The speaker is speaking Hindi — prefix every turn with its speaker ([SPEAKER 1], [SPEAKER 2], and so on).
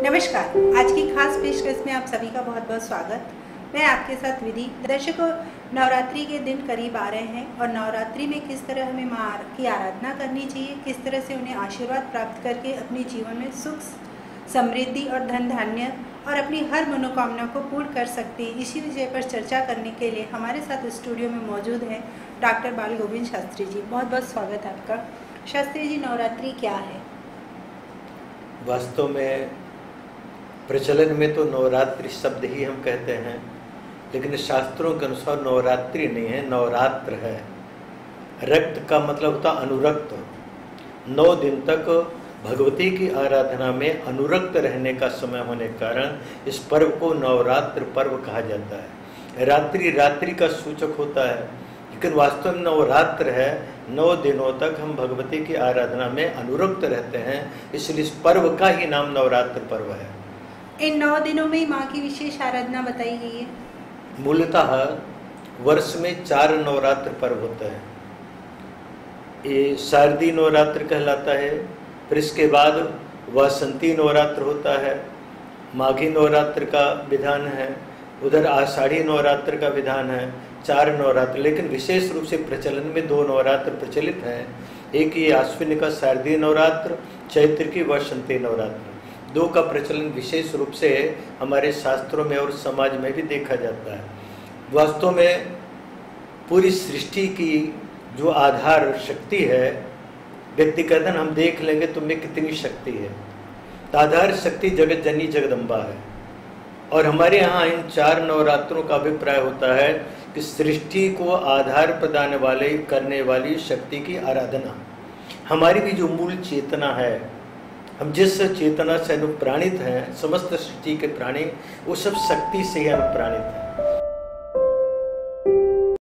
[SPEAKER 1] नमस्कार। आज की खास पेशकश में आप सभी का बहुत बहुत स्वागत। मैं आपके साथ विधि। दर्शकों, नवरात्रि के दिन करीब आ रहे हैं और नवरात्रि में किस तरह हमें माँ की आराधना करनी चाहिए, किस तरह से उन्हें आशीर्वाद प्राप्त करके अपने जीवन में सुख, समृद्धि और धन धान्य और अपनी हर मनोकामना को पूर्ण कर सकते हैं, इसी विषय पर चर्चा करने के लिए हमारे साथ स्टूडियो में मौजूद हैं डॉक्टर बाल गोविंद शास्त्री जी। बहुत बहुत स्वागत है आपका। शास्त्री जी, नवरात्रि क्या है?
[SPEAKER 2] वास्तव में प्रचलन में तो नवरात्रि शब्द ही हम कहते हैं, लेकिन शास्त्रों के अनुसार नवरात्रि नहीं है, नवरात्र है। रक्त का मतलब होता अनुरक्त। 9 दिन तक भगवती की आराधना में अनुरक्त रहने का समय होने के कारण इस पर्व को नवरात्र पर्व कहा जाता है। रात्रि रात्रि का सूचक होता है, लेकिन वास्तव में नवरात्र है। 9 दिनों तक हम भगवती की आराधना में अनुरक्त रहते हैं, इसलिए इस पर्व का ही नाम नवरात्र पर्व है।
[SPEAKER 1] इन 9 दिनों में माँ की विशेष आराधना बताई गई है।
[SPEAKER 2] मूलतः वर्ष में 4 नवरात्र पर्व होते हैं। ये शारदीय नवरात्र कहलाता है, फिर इसके बाद वासंती नवरात्र होता है, माघी नवरात्र का विधान है, उधर आषाढ़ी नवरात्र का विधान है। 4 नवरात्र, लेकिन विशेष रूप से प्रचलन में 2 नवरात्र प्रचलित हैं। एक ये आश्विन का शारदीय नवरात्र, चैत्र की वसंती नवरात्र। 2 का प्रचलन विशेष रूप से हमारे शास्त्रों में और समाज में भी देखा जाता है। वास्तव में पूरी सृष्टि की जो आधार शक्ति है, व्यक्तिगत हम देख लेंगे तो में कितनी शक्ति है। तो आधार शक्ति जगत जननी जगदम्बा है, और हमारे यहाँ इन 4 नवरात्रों का अभिप्राय होता है कि सृष्टि को आधार प्रदान वाले करने वाली शक्ति की आराधना। हमारी भी जो मूल चेतना है, हम जिस चेतना से अनुप्राणित हैं, समस्त सृष्टि के प्राणी वो सब शक्ति से ही अनुप्राणित हैं।